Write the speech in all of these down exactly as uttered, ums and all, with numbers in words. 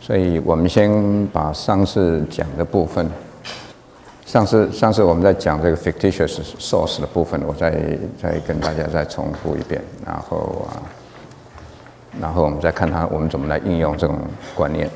所以我们先把上次讲的部分，上次上次我们在讲这个 fictitious source 的部分，我再再跟大家再重复一遍，然后啊，然后我们再看它我们怎么来应用这种观念。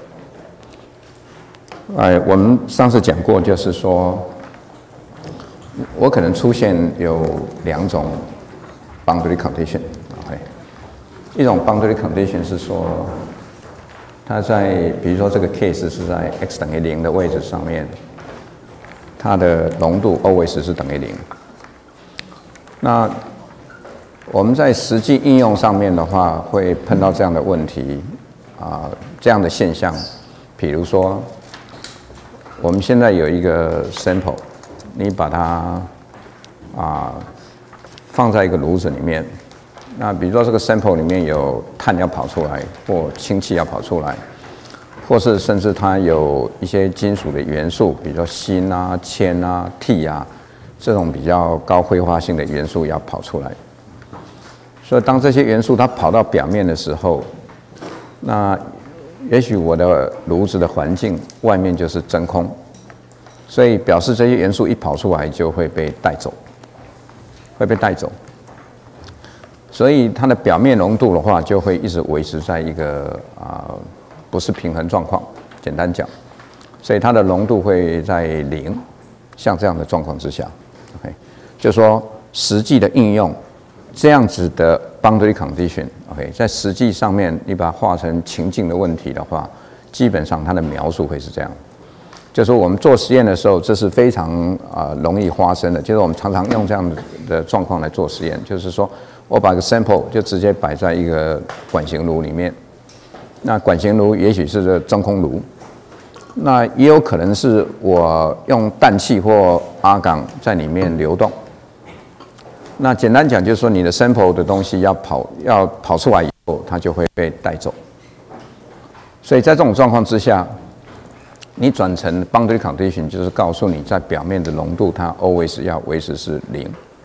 哎，我们上次讲过，就是说，我可能出现有两种 boundary condition，OK， 一种 boundary condition 是说。它在比如说这个 case 是在 x 等于零的位置上面，它的浓度 always 是等于零。那我们在实际应用上面的话，会碰到这样的问题啊、呃，这样的现象。比如说，我们现在有一个 sample， 你把它啊、呃、放在一个炉子里面。那比如说这个 sample 里面有碳要跑出来，或氢气要跑出来，或是甚至它有一些金属的元素，比如说锌啊、铅啊、锑啊，这种比较高挥发性的元素要跑出来。所以当这些元素它跑到表面的时候，那也许我的炉子的环境外面就是真空，所以表示这些元素一跑出来就会被带走，会被带走。所以它的表面浓度的话，就会一直维持在一个啊、呃、不是平衡状况。简单讲，所以它的浓度会在零，像这样的状况之下 ，OK， 就说实际的应用这样子的 boundary condition，OK， 在实际上面你把它画成情境的问题的话，基本上它的描述会是这样。就是说我们做实验的时候，这是非常啊、呃、容易发生的，就是我们常常用这样的状况来做实验，就是说。我把个 sample 就直接摆在一个管型炉里面，那管型炉也许是个真空炉，那也有可能是我用氮气或阿港在里面流动。那简单讲就是说，你的 sample 的东西要跑要跑出来以后，它就会被带走。所以在这种状况之下，你转成 boundary condition 就是告诉你在表面的浓度它 always 要维持是零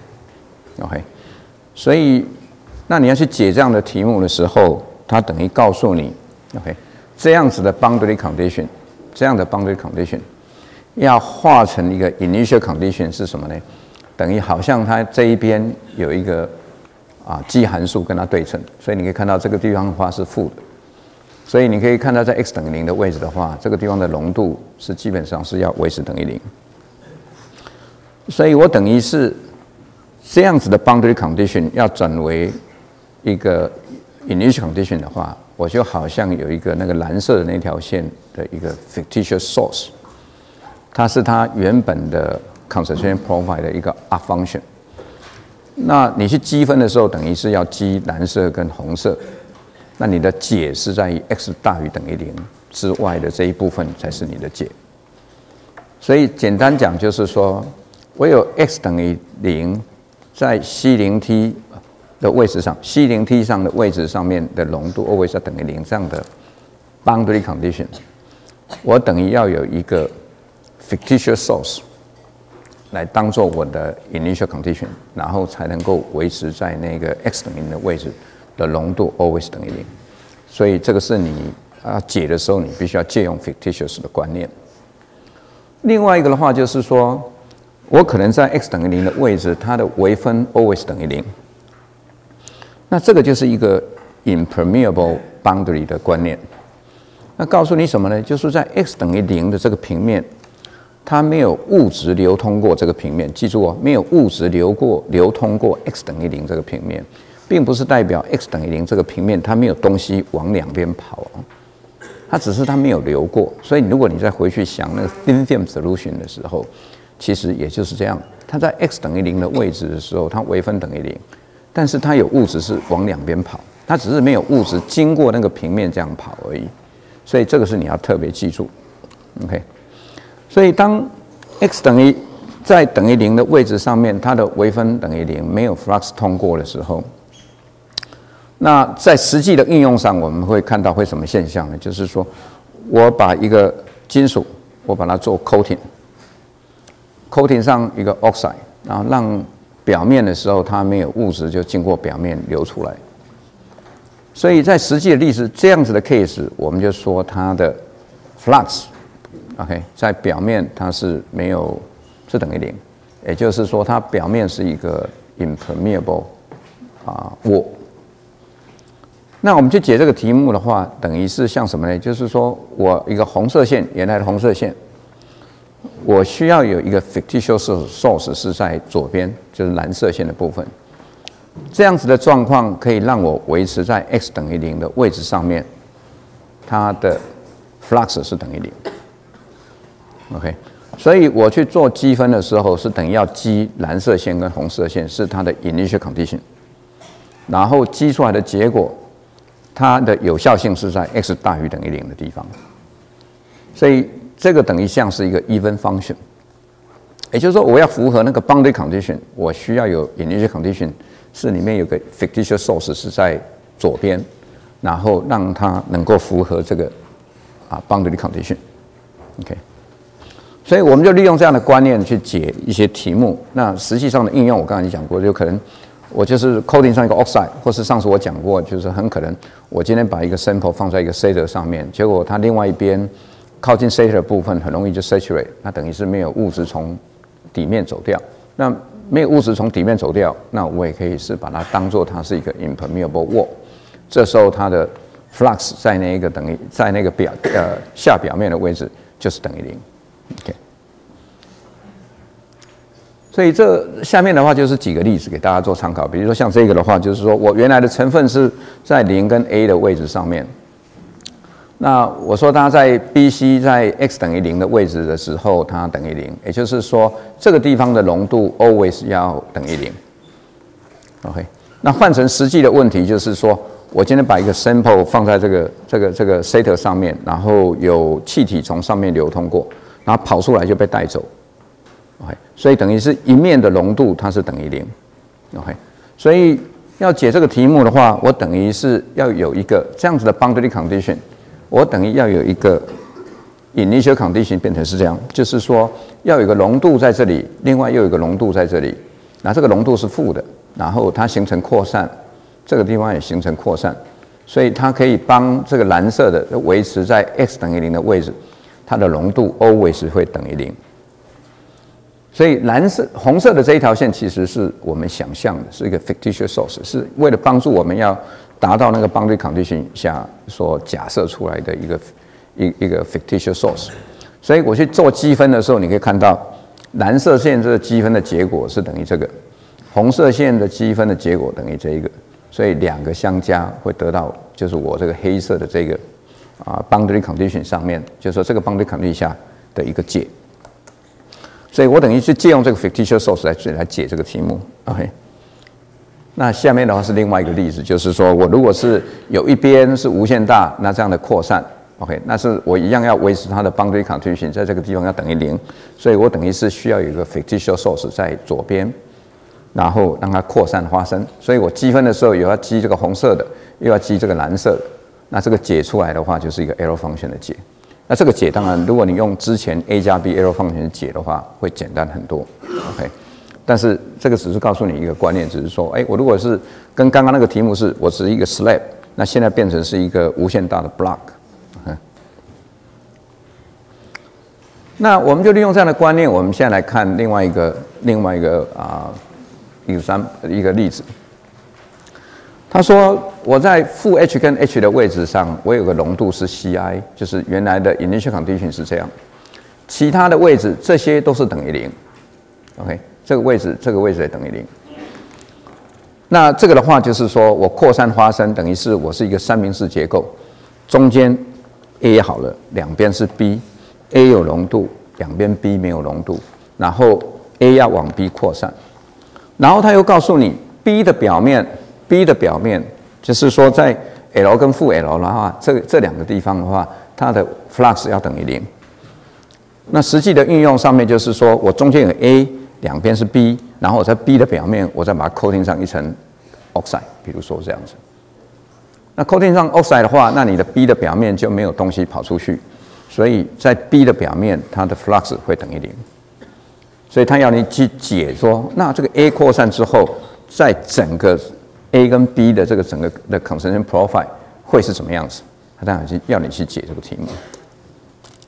，OK。所以，那你要去解这样的题目的时候，它等于告诉你 ，OK， 这样子的 boundary condition， 这样的 boundary condition， 要化成一个 initial condition 是什么呢？等于好像它这一边有一个啊基函数跟它对称，所以你可以看到这个地方的话是负的，所以你可以看到在 x 等于零的位置的话，这个地方的浓度是基本上是要维持等于零，所以我等于是。这样子的 boundary condition 要转为一个 initial condition 的话，我就好像有一个那个蓝色的那条线的一个 fictitious source， 它是它原本的 concentration profile 的一个 up function。那你去积分的时候，等于是要积蓝色跟红色，那你的解是在于 x 大于等于零之外的这一部分才是你的解。所以简单讲就是说，我有 x 等于零。在 C 零 T 的位置上 ，C 零 T 上的位置上面的浓度 always 要等于零这样的 boundary condition， 我等于要有一个 fictitious source 来当做我的 initial condition， 然后才能够维持在那个 x 等于零的位置的浓度 always 等于零。所以这个是你啊解的时候，你必须要借用 fictitious 的观念。另外一个的话就是说。我可能在 x 等于零的位置，它的微分 always 等于零。那这个就是一个 impermeable boundary 的观念。那告诉你什么呢？就是在 x 等于零的这个平面，它没有物质流通过这个平面。记住哦，没有物质流过流通过 x 等于零这个平面，并不是代表 x 等于零这个平面它没有东西往两边跑哦，它只是它没有流过。所以如果你再回去想那个 thin film solution 的时候，其实也就是这样，它在 x 等于零的位置的时候，它微分等于零，但是它有物质是往两边跑，它只是没有物质经过那个平面这样跑而已。所以这个是你要特别记住 ，OK。所以当 x 等于在等于零的位置上面，它的微分等于零，没有 flux 通过的时候，那在实际的应用上，我们会看到会什么现象呢？就是说我把一个金属，我把它做 coating。coating 上一个 oxide， 然后让表面的时候它没有物质就经过表面流出来。所以在实际的例子这样子的 case， 我们就说它的 flux，OK， 在表面它是没有是等于零，也就是说它表面是一个 impermeable 啊 wall。那我们去解这个题目的话，等于是像什么呢？就是说我一个红色线，原来的红色线，我需要有一个 fictitious source 是在左边，就是蓝色线的部分。这样子的状况可以让我维持在 x 等于零的位置上面，它的 flux 是等于零。OK， 所以我去做积分的时候，是等于要积蓝色线跟红色线是它的 initial condition， 然后积出来的结果。它的有效性是在 x 大于等于零的地方，所以这个等于像是一个 even function， 也就是说我要符合那个 boundary condition， 我需要有 initial condition 是里面有个 fictitious source 是在左边，然后让它能够符合这个啊 boundary condition。OK， 所以我们就利用这样的观念去解一些题目。那实际上的应用我刚才讲过，就可能。我就是 coating 上一个 oxide， 或是上次我讲过，就是很可能我今天把一个 sample 放在一个 Sater 上面，结果它另外一边靠近 Sater 的部分很容易就 saturate， 那等于是没有物质从底面走掉。那没有物质从底面走掉，那我也可以是把它当做它是一个 impermeable wall。这时候它的 flux 在那一个等于在那个表呃下表面的位置就是等于零。OK。所以这下面的话就是几个例子给大家做参考，比如说像这个的话，就是说我原来的成分是在零跟 A 的位置上面，那我说它在 B C 在 x 等于零的位置的时候，它等于零，也就是说这个地方的浓度 always 要等于零。OK， 那换成实际的问题就是说，我今天把一个 sample 放在这个这个这个 Sater 上面，然后有气体从上面流通过，然后跑出来就被带走。OK， 所以等于是一面的浓度它是等于零 ，OK， 所以要解这个题目的话，我等于是要有一个这样子的 boundary condition， 我等于要有一个 initial condition 变成是这样，就是说要有一个浓度在这里，另外又有一个浓度在这里，那这个浓度是负的，然后它形成扩散，这个地方也形成扩散，所以它可以帮这个蓝色的维持在 x 等于零的位置，它的浓度 always 会等于零。所以蓝色、红色的这一条线其实是我们想象的，是一个 fictitious source， 是为了帮助我们要达到那个 boundary condition 下所假设出来的一个一一个 fictitious source。所以我去做积分的时候，你可以看到蓝色线这个积分的结果是等于这个，红色线的积分的结果等于这一个，所以两个相加会得到就是我这个黑色的这个啊 boundary condition 上面，就是说这个 boundary condition 下的一个解。所以我等于是借用这个 fictitious source 来来解这个题目 ，OK。那下面的话是另外一个例子，就是说我如果是有一边是无限大，那这样的扩散 ，OK， 那是我一样要维持它的 boundary condition 在这个地方要等于零，所以我等于是需要有一个 fictitious source 在左边，然后让它扩散发生。所以我积分的时候有要积这个红色的，又要积这个蓝色的，那这个解出来的话就是一个 error function 的解。那这个解当然，如果你用之前 a 加 b error function 解的话，会简单很多 ，OK。但是这个只是告诉你一个观念，只是说，哎，我如果是跟刚刚那个题目是我只是一个 slab， 那现在变成是一个无限大的 block， 嗯。那我们就利用这样的观念，我们现在来看另外一个另外一个啊、呃、一个三一个例子。他说我在负 H 跟 H 的位置上，我有个浓度是 C I， 就是原来的 initial condition 是这样，其他的位置这些都是等于零 ，OK， 这个位置这个位置也等于零。那这个的话就是说我扩散发生等于是我是一个三明治结构，中间 A 好了，两边是 B，A 有浓度，两边 B 没有浓度，然后 A 要往 B 扩散，然后他又告诉你 B 的表面。B 的表面就是说，在 L 跟负 L 的话，这这两个地方的话，它的 flux 要等于零。那实际的运用上面就是说，我中间有 A， 两边是 B， 然后我在 B 的表面，我再把它 coating 上一层 oxide， 比如说这样子。那 coating 上 oxide 的话，那你的 B 的表面就没有东西跑出去，所以在 B 的表面，它的 flux 会等于零。所以他要你去解说，那这个 A 扩散之后，在整个A 跟 B 的这个整个的 concentration profile 会是怎么样子？他当然是要你去解这个题目。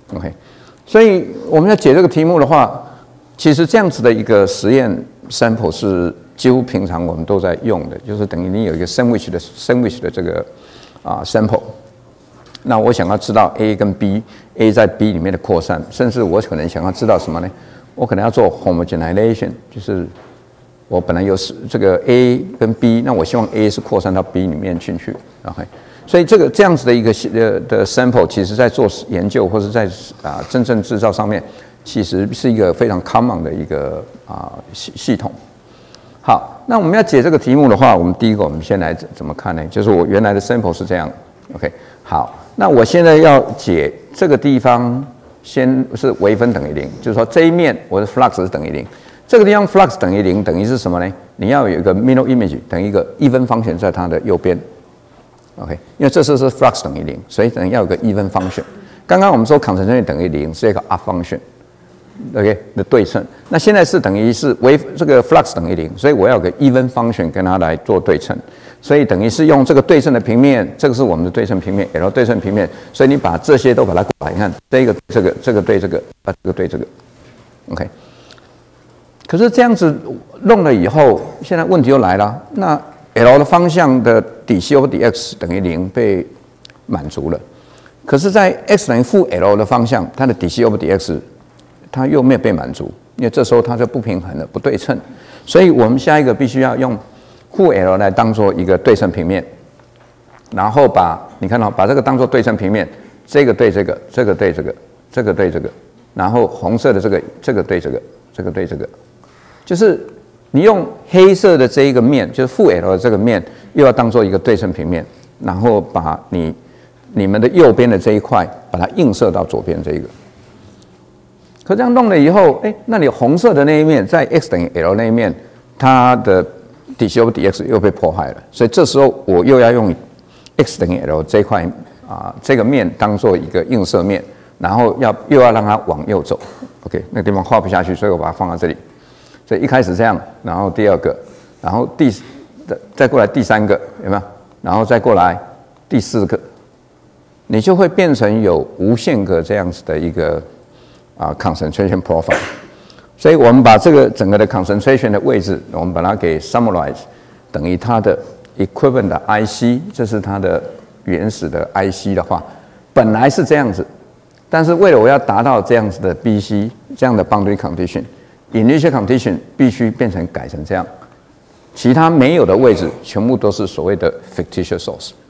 OK， 所以我们要解这个题目的话，其实这样子的一个实验 sample 是几乎平常我们都在用的，就是等于你有一个 sandwich 的 sandwich 的这个啊 sample。那我想要知道 A 跟 B，A 在 B 里面的扩散，甚至我可能想要知道什么呢？我可能要做 homogenization， 就是我本来有这个 A 跟 B， 那我希望 A 是扩散到 B 里面进去 ，OK。所以这个这样子的一个的的 sample， 其实在做研究或者在啊真正制造上面，其实是一个非常 common 的一个啊系系统。好，那我们要解这个题目的话，我们第一个我们先来怎么看呢？就是我原来的 sample 是这样 ，OK。好，那我现在要解这个地方，先是微分等于零，就是说这一面我的 flux 是等于零，这个地方 flux 等于零，等于是什么呢？你要有一个 middle image 等于一个even function在它的右边 ，OK， 因为这次是 flux 等于零，所以等于要有个even function。刚刚我们说 concentration 等于零是一个 up function。OK 的对称，那现在是等于是微这个 flux 等于零，所以我要有个 even function 跟它来做对称，所以等于是用这个对称的平面，这个是我们的对称平面 ，L 对称平面，所以你把这些都把它过来，你看这个这个这个对这个，啊这个对这个 ，OK。可是这样子弄了以后，现在问题又来了，那 L 的方向的底 c over dx 等于零被满足了，可是，在 x 等于负 L 的方向，它的底 c over dx它又没有被满足，因为这时候它就不平衡了，不对称，所以我们下一个必须要用负 L 来当做一个对称平面，然后把你看到、哦、把这个当做对称平面，这个对这个，这个对这个，这个对这个，然后红色的这个，这个对这个，这个对这个，就是你用黑色的这一个面，就是负 L 的这个面，又要当做一个对称平面，然后把你你们的右边的这一块，把它映射到左边这一个。可这样弄了以后，哎，那你红色的那一面在 x 等于 L 那一面，它的底 c over dx 又被破坏了，所以这时候我又要用 x 等于 L 这一块啊这个面当做一个映射面，然后要又要让它往右走 ，OK， 那个地方画不下去，所以我把它放在这里。所以一开始这样，然后第二个，然后第再过来第三个，有没有？然后再过来第四个，你就会变成有无限个这样子的一个。啊 ，concentration profile， 所以我们把这个整个的 concentration 的位置，我们把它给 summarize， 等于它的 equivalent 的 I C， 这是它的原始的 I C 的话，本来是这样子，但是为了我要达到这样子的 B C 这样的 boundary condition，initial condition 必须变成改成这样，其他没有的位置全部都是所谓的 fictitious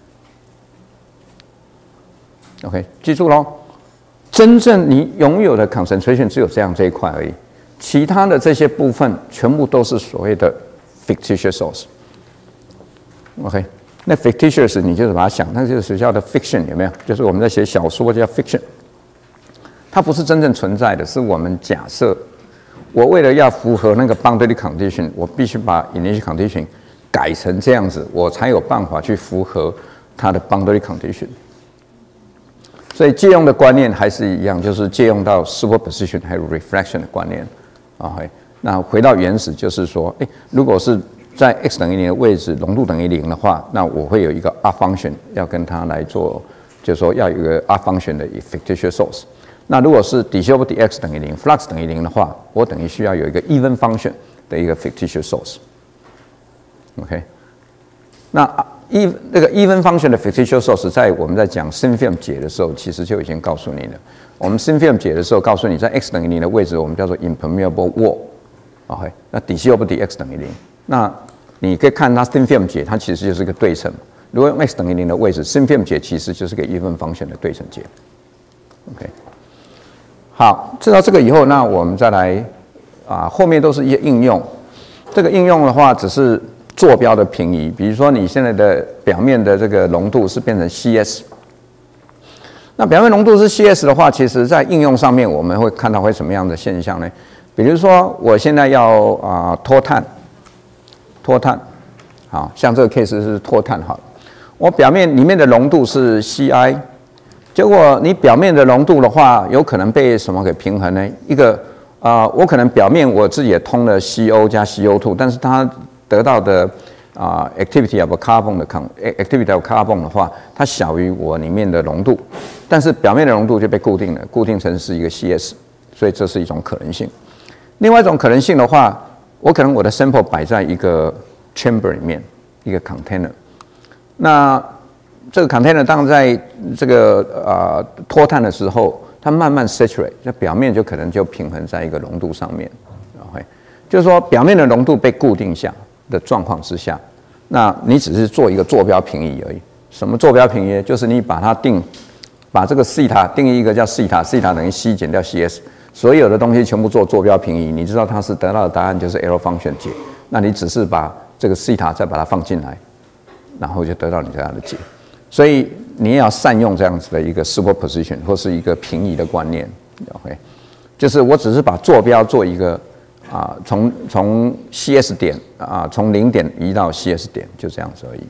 source。OK， 记住咯。真正你拥有的 concentration 只有这样这一块而已，其他的这些部分全部都是所谓的 fictitious source。OK， 那 fictitious 你就是把它想，那就是学校的 fiction 有没有？就是我们在写小说叫 fiction， 它不是真正存在的，是我们假设。我为了要符合那个 boundary condition， 我必须把 initial condition 改成这样子，我才有办法去符合它的 boundary condition。所以借用的观念还是一样，就是借用到 superposition 还有 reflection 的观念啊。那回到原始，就是说，哎，如果是在 x 等于零的位置，浓度等于零的话，那我会有一个 R function 要跟它来做，就是说要有一个 R function 的 fictitious source。那如果是 d c over dx 等于零 ，flux 等于零的话，我等于需要有一个 even function 的一个 fictitious source。OK， 那E 那个 even function 的 fictitious source 在我们在讲 thin film 解的时候，其实就已经告诉你了。我们 thin film 解的时候，告诉你在 x 等于零的位置，我们叫做 impermeable wall。OK， 那 d c over dx 等于零，那你可以看它 thin film 解，它其实就是一个对称。如果用 x 等于零的位置 ，thin film 解其实就是个 even function 的对称解。OK， 好，知道这个以后，那我们再来啊，后面都是一些应用。这个应用的话，只是坐标的平移，比如说你现在的表面的这个浓度是变成 C S， 那表面浓度是 C S 的话，其实在应用上面我们会看到会什么样的现象呢？比如说我现在要啊、呃、脱碳，脱碳，好像这个 case 是脱碳好了，我表面里面的浓度是 C I， 结果你表面的浓度的话，有可能被什么给平衡呢？一个啊、呃，我可能表面我自己也通了 C O 加 C O 二， 但是它得到的啊、呃、activity of carbon 的 activity of carbon 的话，它小于我里面的浓度，但是表面的浓度就被固定了，固定成是一个 C S， 所以这是一种可能性。另外一种可能性的话，我可能我的 sample 摆在一个 chamber 里面，一个 container， 那这个 container 当在这个呃脱碳的时候，它慢慢 saturate， 那表面就可能就平衡在一个浓度上面 ，OK， 就是说表面的浓度被固定下的状况之下，那你只是做一个坐标平移而已。什么坐标平移？就是你把它定，把这个西塔定义一个叫西塔，西塔等于 c 减掉 cs， 所有的东西全部做坐标平移，你知道它是得到的答案就是 error function 解，那你只是把这个西塔再把它放进来，然后就得到你这样的解。所以你也要善用这样子的一个 superposition 或是一个平移的观念 ，OK， 就是我只是把坐标做一个啊，从从 C S 点啊，从零点移到 C S 点，就这样子而已。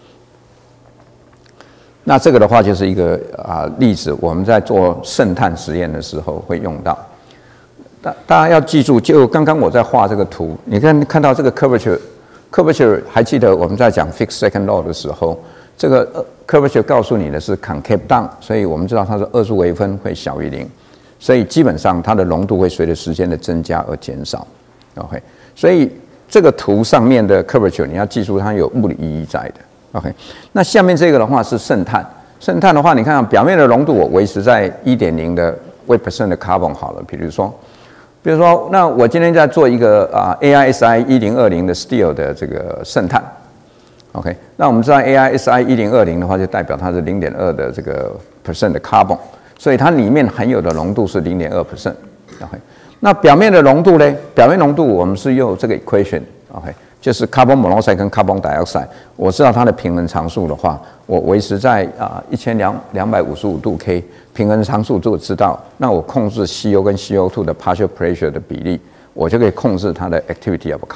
那这个的话就是一个啊例子，我们在做渗碳实验的时候会用到。大大家要记住，就刚刚我在画这个图，你看看到这个 curvature，curvature 还记得我们在讲 fixed second law 的时候。这个 curvature 告诉你的是 concave down， 所以我们知道它的二数微分会小于零，所以基本上它的浓度会随着时间的增加而减少。OK， 所以这个图上面的 curvature 你要记住它有物理意义在的。OK， 那下面这个的话是渗碳，渗碳的话，你看表面的浓度我维持在 一点零 的 weight percent 的 carbon 好了，比如说，比如说，那我今天在做一个啊 A I S I 一零二零的 steel 的这个渗碳。OK， 那我们知道 A I S I 一零二零的话，就代表它是 零点二 的这个 percent 的 carbon， 所以它里面含有的浓度是 零点二 percent。OK， 那表面的浓度呢？表面浓度我们是用这个 equation，OK， 就是 carbon monoxide 跟 carbon dioxide。我知道它的平衡常数的话，我维持在啊一千两百五十五度 K， 平衡常数就知道，那我控制 C O 跟 C O 二 的 partial pressure 的比例，我就可以控制它的 activity of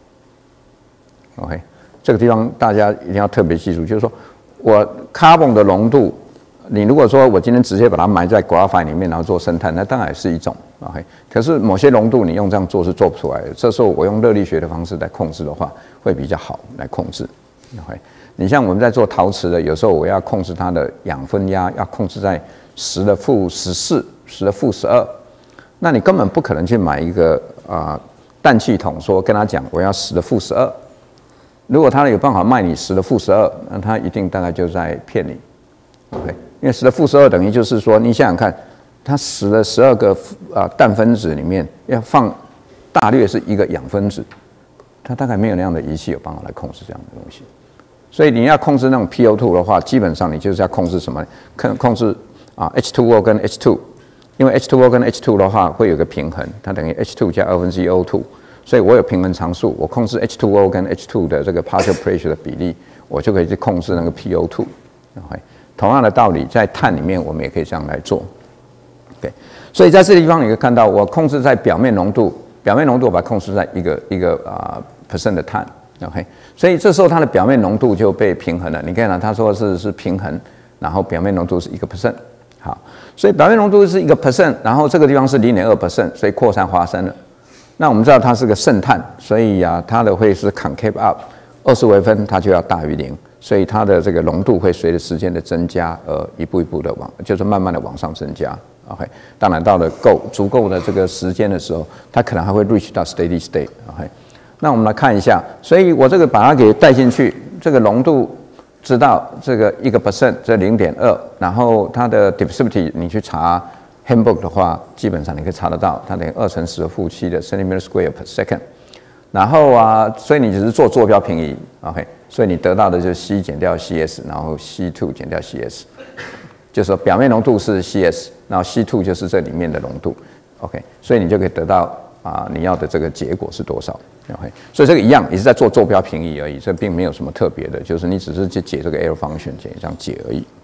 carbon。OK。这个地方大家一定要特别记住，就是说我 carbon 的浓度，你如果说我今天直接把它埋在 graphite 里面，然后做渗碳，那当然是一种 ，OK。可是某些浓度你用这样做是做不出来的，这时候我用热力学的方式来控制的话，会比较好来控制 ，OK。你像我们在做陶瓷的，有时候我要控制它的氧分压，要控制在十的负十四、十的负十二，那你根本不可能去买一个啊、呃、氮气筒，说跟他讲我要十的负十二。如果他有办法卖你十的负十二，那他一定大概就在骗你 ，OK？ 因为十的负十二等于就是说，你想想看，它十的十二个啊氮分子里面要放大略是一个氧分子，它大概没有那样的仪器有办法来控制这样的东西。所以你要控制那种 P O 二 的话，基本上你就是要控制什么？控控制啊 H 二 O 跟 H 二， 因为 H 二 O 跟 H 二 的话会有个平衡，它等于 H 二 加二分之一 O 二。所以我有平衡常数，我控制 H 二 O 跟 H 二 的这个 partial pressure 的比例，我就可以去控制那个 P O 二。OK， 同样的道理，在碳里面我们也可以这样来做。OK， 所以在这个地方你可以看到，我控制在表面浓度，表面浓度我把它控制在一个一个啊、呃、percent 的碳。OK， 所以这时候它的表面浓度就被平衡了。你看到它说是是平衡，然后表面浓度是一个 percent。好，所以表面浓度是一个 percent， 然后这个地方是 零点二 percent， 所以扩散发生了。那我们知道它是个渗碳，所以啊，它的会是 concave up， 二十微分它就要大于零，所以它的这个浓度会随着时间的增加而一步一步的往，就是慢慢的往上增加。OK， 当然到了够足够的这个时间的时候，它可能还会 reach 到 steady state。OK， 那我们来看一下，所以我这个把它给带进去，这个浓度知道这个一个 percent， 这 零点二， 然后它的 diffusivity 你去查。Handbook 的话，基本上你可以查得到，它等于二乘十的负七的 centimeter square per second。然后啊，所以你只是做坐标平移 ，OK， 所以你得到的就是 C 减掉 C S， 然后 C 二 减掉 C S， 就是说表面浓度是 C S， 然后 C 二 就是这里面的浓度 ，OK， 所以你就可以得到啊你要的这个结果是多少 ，OK， 所以这个一样也是在做坐标平移而已，这并没有什么特别的，就是你只是去解这个 error function， 解这样解而已。